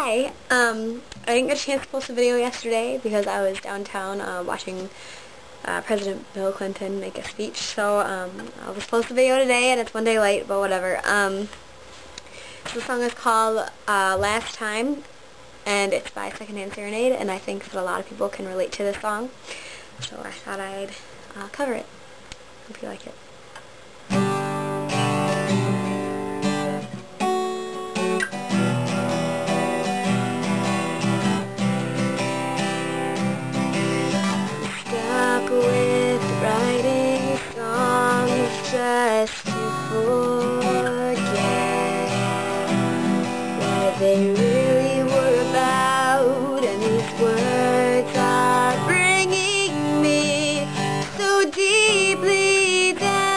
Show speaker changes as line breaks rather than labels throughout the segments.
Hi! I didn't get a chance to post a video yesterday because I was downtown watching President Bill Clinton make a speech, so I'll just post a video today, and it's one day late, but whatever. So the song is called Last Time, and it's by Secondhand Serenade, and I think that a lot of people can relate to this song, so I thought I'd cover it. Hope you like it. With writing songs just to forget what they really were about, and these words are bringing me so deeply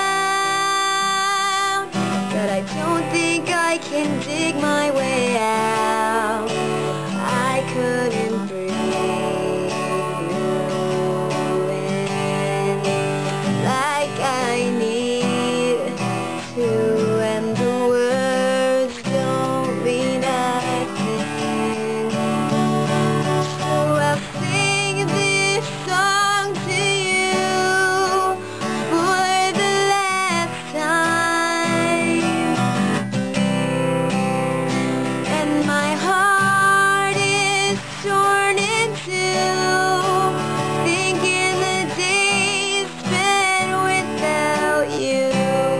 down that I don't think I can dig my way out. I couldn't breathe and the words don't mean a thing. So I'll sing this song to you for the last time, and my heart is torn in two, thinking the days spent without you.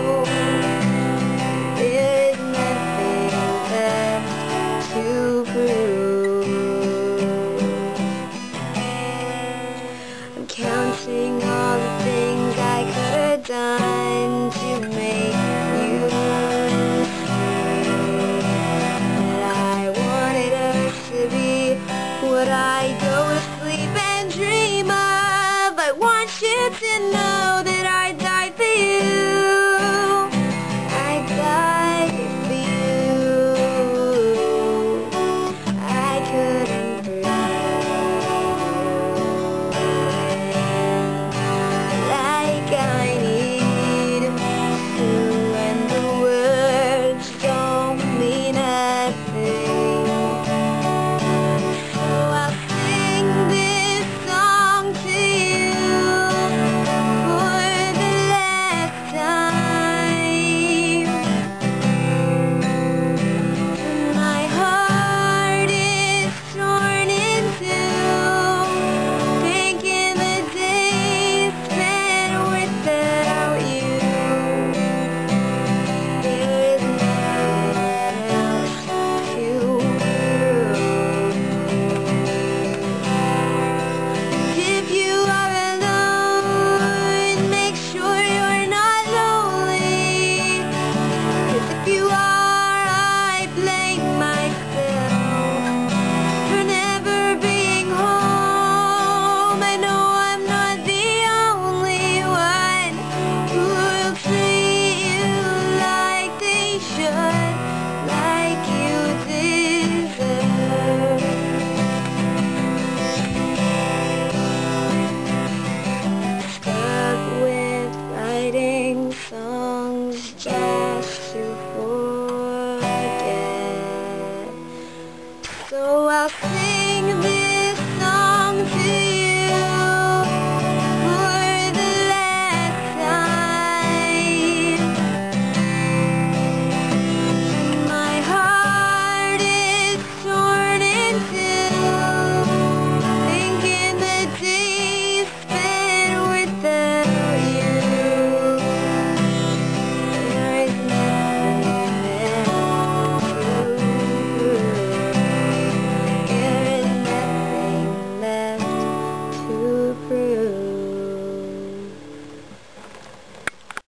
I'm counting all the things I could have done to make you see that I wanted us to be what I go to sleep and dream of. I want you to know that